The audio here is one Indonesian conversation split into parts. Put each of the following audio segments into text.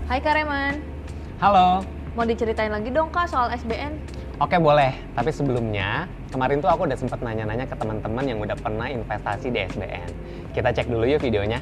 Hai Kak Reman, Halo, mau diceritain lagi dong Kak soal SBN? oke boleh. Tapi sebelumnya, kemarin tuh aku udah sempat nanya-nanya ke teman-teman yang udah pernah investasi di SBN. Kita cek dulu yuk videonya.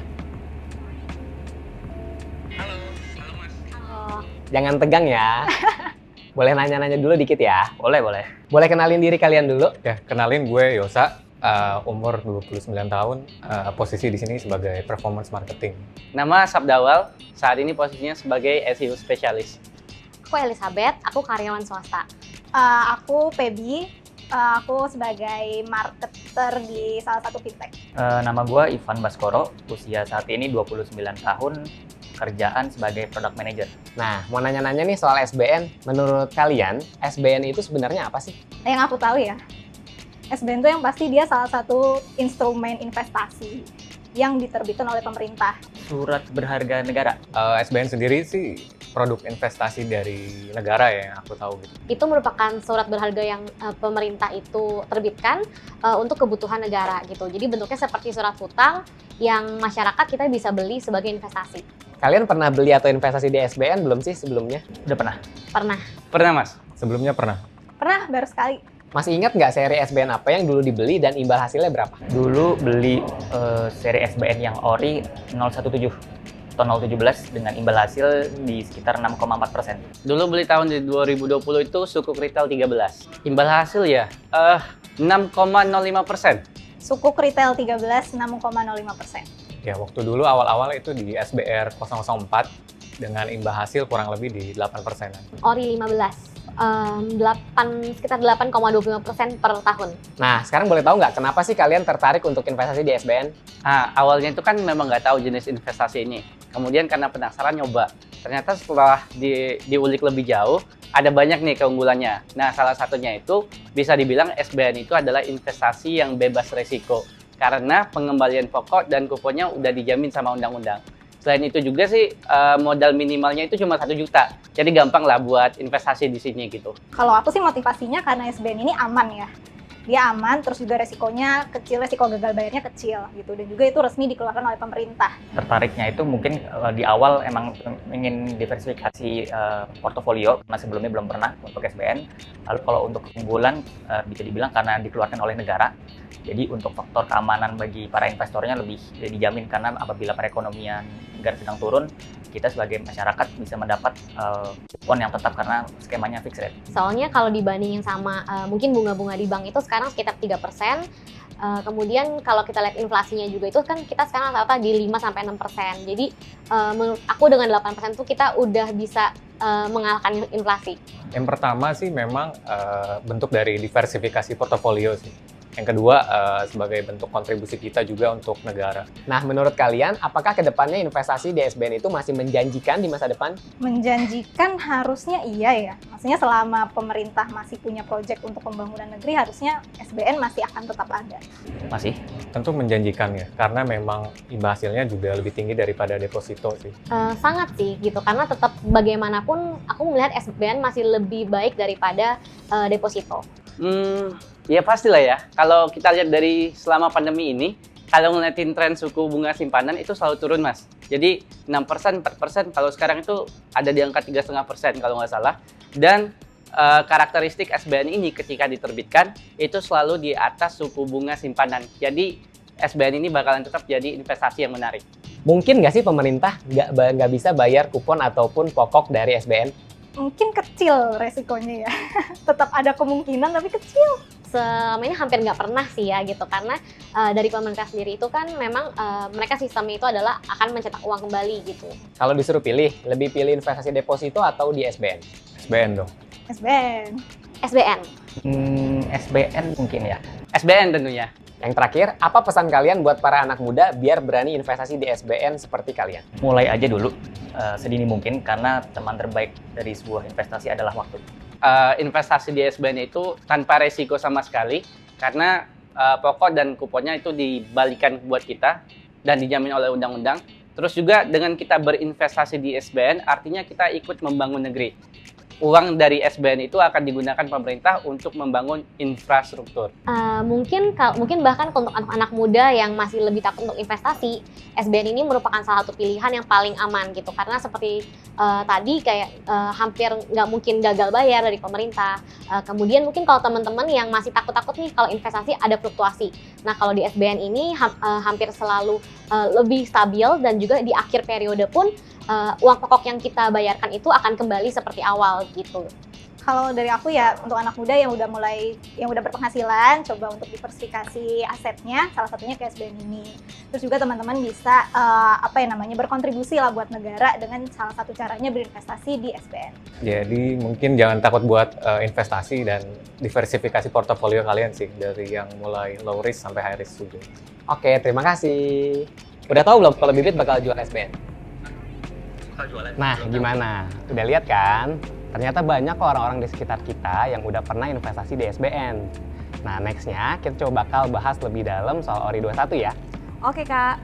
Halo Mas. Oh, Jangan tegang ya. Boleh nanya-nanya dulu dikit ya? Boleh, boleh. Boleh kenalin diri kalian dulu? Ya, kenalin gue Yosa, umur 29 tahun, posisi di sini sebagai performance marketing. Nama Sabdawal, saat ini posisinya sebagai SEO spesialis. Aku Elizabeth, aku karyawan swasta. Aku Pebi, aku sebagai marketer di salah satu fintech. Nama gue Ivan Baskoro, usia saat ini 29 tahun, kerjaan sebagai product manager. Nah, mau nanya-nanya nih soal SBN. Menurut kalian, SBN itu sebenarnya apa sih? Yang aku tahu ya, SBN itu yang pasti dia salah satu instrumen investasi yang diterbitkan oleh pemerintah. Surat berharga negara. SBN sendiri sih produk investasi dari negara ya, yang aku tahu gitu. Itu merupakan surat berharga yang pemerintah itu terbitkan untuk kebutuhan negara gitu. Jadi bentuknya seperti surat hutang yang masyarakat kita bisa beli sebagai investasi. Kalian pernah beli atau investasi di SBN belum sih sebelumnya? Udah pernah? Pernah. Pernah Mas? Sebelumnya pernah. Pernah baru sekali. Masih ingat nggak seri SBN apa yang dulu dibeli dan imbal hasilnya berapa? Dulu beli seri SBN yang ori 017 atau 017 dengan imbal hasil di sekitar 6,4%. Dulu beli tahun di 2020 itu sukuk retail 13. Imbal hasil ya 6,05%. Sukuk retail 13, 6,05%. Ya, waktu dulu awal-awal itu di SBR 004 dengan imbal hasil kurang lebih di 8%-an. Ori 15. Sekitar 8,25% per tahun. Nah, sekarang boleh tahu nggak kenapa sih kalian tertarik untuk investasi di SBN? Nah, awalnya itu kan memang nggak tahu jenis investasi ini. Kemudian karena penasaran nyoba. Ternyata setelah diulik lebih jauh, ada banyak nih keunggulannya. Nah, salah satunya itu bisa dibilang SBN itu adalah investasi yang bebas resiko. Karena pengembalian pokok dan kuponnya udah dijamin sama undang-undang. Selain itu juga sih modal minimalnya itu cuma 1 juta. Jadi gampang lah buat investasi di sini gitu. Kalau aku sih motivasinya karena SBN ini aman ya. Dia aman, terus juga resikonya kecil, resiko gagal bayarnya kecil gitu. Dan juga itu resmi dikeluarkan oleh pemerintah. Tertariknya itu mungkin di awal emang ingin diversifikasi portofolio, karena sebelumnya belum pernah untuk SBN. Lalu kalau untuk keunggulan bisa dibilang karena dikeluarkan oleh negara. Jadi untuk faktor keamanan bagi para investornya lebih dijamin karena apabila perekonomian negara sedang turun, kita sebagai masyarakat bisa mendapat kupon yang tetap karena skemanya fixed rate. Soalnya kalau dibandingin sama mungkin bunga-bunga di bank itu sekarang sekitar 3%. Kemudian kalau kita lihat inflasinya juga itu kan kita sekarang rata-rata di 5-6%. Jadi menurut aku dengan 8% itu kita udah bisa mengalahkan inflasi. Yang pertama sih memang bentuk dari diversifikasi portofolio sih. Yang kedua, sebagai bentuk kontribusi kita juga untuk negara. Nah, menurut kalian, apakah kedepannya investasi di SBN itu masih menjanjikan di masa depan? Menjanjikan harusnya iya ya. Maksudnya selama pemerintah masih punya proyek untuk pembangunan negeri, harusnya SBN masih akan tetap ada. Masih? Tentu menjanjikan ya, karena memang imbal hasilnya juga lebih tinggi daripada deposito sih. Sangat sih gitu, karena tetap bagaimanapun aku melihat SBN masih lebih baik daripada deposito. Ya pastilah ya, kalau kita lihat dari selama pandemi ini, kalau ngeliatin tren suku bunga simpanan itu selalu turun Mas. Jadi 6%, 4%, kalau sekarang itu ada di angka 3,5% kalau nggak salah. Dan karakteristik SBN ini ketika diterbitkan, itu selalu di atas suku bunga simpanan. Jadi SBN ini bakalan tetap jadi investasi yang menarik. Mungkin nggak sih pemerintah nggak bisa bayar kupon ataupun pokok dari SBN? Mungkin kecil resikonya ya. Tetap ada kemungkinan tapi kecil. Selama ini hampir nggak pernah sih ya gitu, karena dari pemerintah sendiri itu kan memang mereka sistemnya itu adalah akan mencetak uang kembali gitu. Kalau disuruh pilih, lebih pilih investasi deposito atau di SBN? SBN dong. SBN. SBN. SBN mungkin ya. SBN tentunya. Yang terakhir, apa pesan kalian buat para anak muda biar berani investasi di SBN seperti kalian? Mulai aja dulu sedini mungkin karena teman terbaik dari sebuah investasi adalah waktu. Investasi di SBN itu tanpa resiko sama sekali karena pokok dan kuponnya itu dibalikan buat kita dan dijamin oleh undang-undang. Terus juga dengan kita berinvestasi di SBN artinya kita ikut membangun negeri. uang dari SBN itu akan digunakan pemerintah untuk membangun infrastruktur. Mungkin bahkan untuk anak-anak muda yang masih lebih takut untuk investasi, SBN ini merupakan salah satu pilihan yang paling aman gitu. Karena seperti tadi kayak hampir nggak mungkin gagal bayar dari pemerintah. Kemudian mungkin kalau teman-teman yang masih takut-takut nih kalau investasi ada fluktuasi. Nah kalau di SBN ini hampir selalu lebih stabil, dan juga di akhir periode pun uang pokok yang kita bayarkan itu akan kembali seperti awal gitu. Kalau dari aku ya, untuk anak muda yang udah berpenghasilan, coba untuk diversifikasi asetnya, salah satunya ke SBN ini. Terus juga teman-teman bisa berkontribusi lah buat negara dengan salah satu caranya berinvestasi di SBN. Jadi mungkin jangan takut buat investasi dan diversifikasi portofolio kalian sih, dari yang mulai low risk sampai high risk juga. Oke, terima kasih. Udah tahu belum kalau Bibit bakal jual SBN? Nah, gimana? Udah lihat kan? Ternyata banyak kok orang-orang di sekitar kita yang udah pernah investasi di SBN. Nah, next-nya kita coba bakal bahas lebih dalam soal ORI 21 ya. Oke, Kak.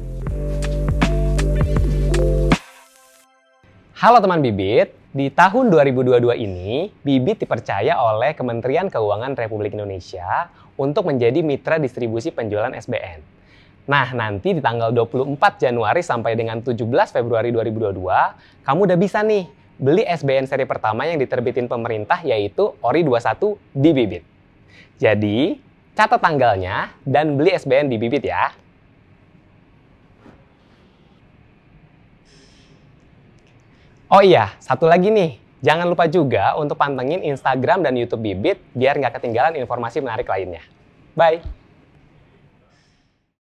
Halo teman Bibit, di tahun 2022 ini, Bibit dipercaya oleh Kementerian Keuangan Republik Indonesia untuk menjadi mitra distribusi penjualan SBN. Nah, nanti di tanggal 24 Januari sampai dengan 17 Februari 2022, kamu udah bisa nih beli SBN seri pertama yang diterbitin pemerintah, yaitu ORI 21 di Bibit. Jadi, catat tanggalnya dan beli SBN di Bibit ya. Oh iya, satu lagi nih. Jangan lupa juga untuk pantengin Instagram dan YouTube Bibit biar nggak ketinggalan informasi menarik lainnya. Bye!